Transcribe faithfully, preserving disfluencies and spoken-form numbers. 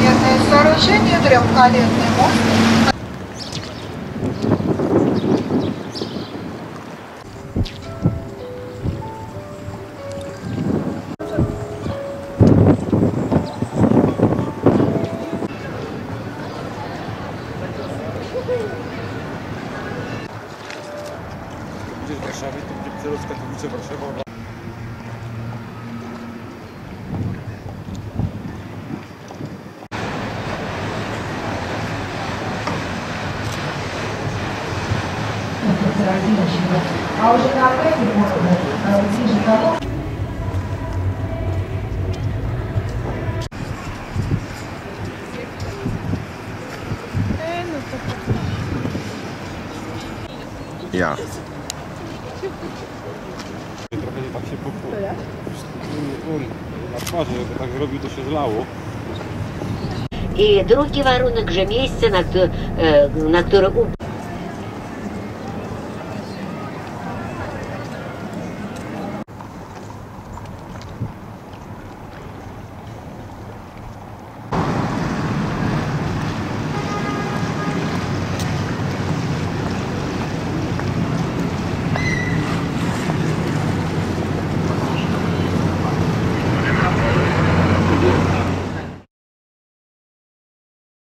инженерное сооружение, трехколетный мост. Gdzieś w Warszawie, to będzie Przewrót Katowice, Warszawa. А уже на обрате можно ближе к тому. Ja. Trochę nie tak się popło. Na twarzy, jak tak zrobił, to się zlało. I drugi warunek, że miejsce, na, na które